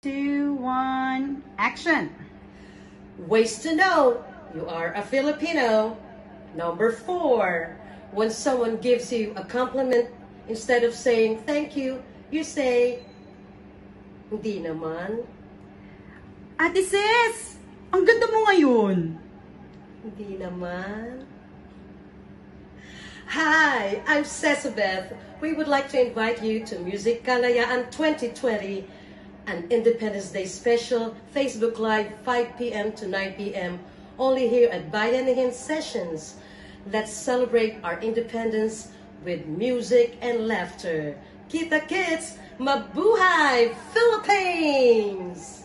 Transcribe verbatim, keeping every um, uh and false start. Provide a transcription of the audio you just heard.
Two, one, action. Ways to know you are a Filipino. Number four, when someone gives you a compliment, instead of saying thank you, you say, hindi naman. Ate Sis, ang ganda mo ngayon. Hindi naman. Hi, I'm Cesabeth. We would like to invite you to Musikalayaan twenty twenty, an Independence Day special Facebook Live five p m to nine p m only here at Bayanihin Sessions. Let's celebrate our independence with music and laughter. Kita kids, mabuhay Philippines!